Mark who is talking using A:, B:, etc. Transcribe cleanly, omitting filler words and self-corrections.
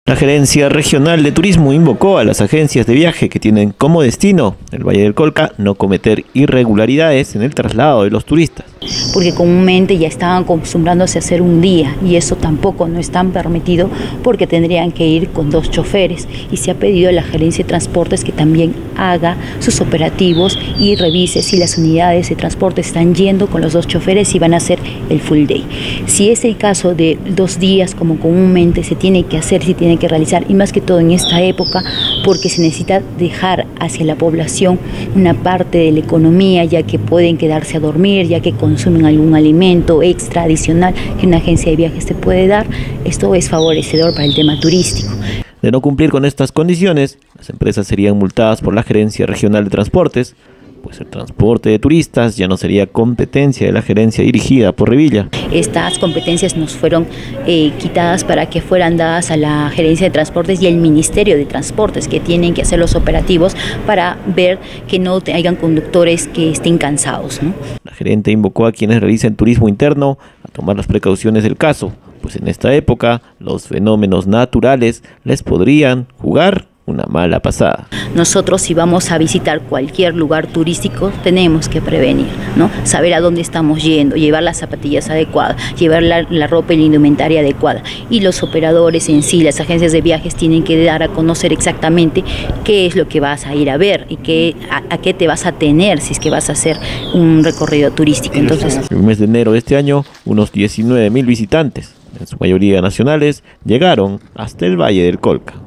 A: La Gerencia Regional de Turismo invocó a las agencias de viaje que tienen como destino el Valle del Colca no cometer irregularidades en el traslado de los turistas.
B: Porque comúnmente ya estaban acostumbrándose a hacer un día y eso tampoco no es tan permitido porque tendrían que ir con 2 choferes y se ha pedido a la Gerencia de Transportes que también haga sus operativos y revise si las unidades de transporte están yendo con los 2 choferes y van a hacer el full day. Si es el caso de 2 días como comúnmente se tiene que hacer, se tiene que realizar y más que todo en esta época porque se necesita dejar hacia la población una parte de la economía ya que pueden quedarse a dormir, ya que consumen algún alimento extra adicional que una agencia de viajes te puede dar. Esto es favorecedor para el tema turístico.
A: De no cumplir con estas condiciones, las empresas serían multadas por la Gerencia Regional de Transportes, pues el transporte de turistas ya no sería competencia de la gerencia dirigida por Revilla.
B: Estas competencias nos fueron quitadas para que fueran dadas a la Gerencia de Transportes y el Ministerio de Transportes, que tienen que hacer los operativos para ver que no hayan conductores que estén cansados, ¿no?
A: La gerente invocó a quienes realicen turismo interno a tomar las precauciones del caso, pues en esta época los fenómenos naturales les podrían jugar una mala pasada.
B: Nosotros si vamos a visitar cualquier lugar turístico tenemos que prevenir, ¿no? Saber a dónde estamos yendo, llevar las zapatillas adecuadas, llevar la ropa y la indumentaria adecuada. Y los operadores en sí, las agencias de viajes tienen que dar a conocer exactamente qué es lo que vas a ir a ver y a qué te vas a tener si es que vas a hacer un recorrido turístico. Entonces,
A: en el mes de enero de este año, unos 19.000 visitantes, en su mayoría nacionales, llegaron hasta el Valle del Colca.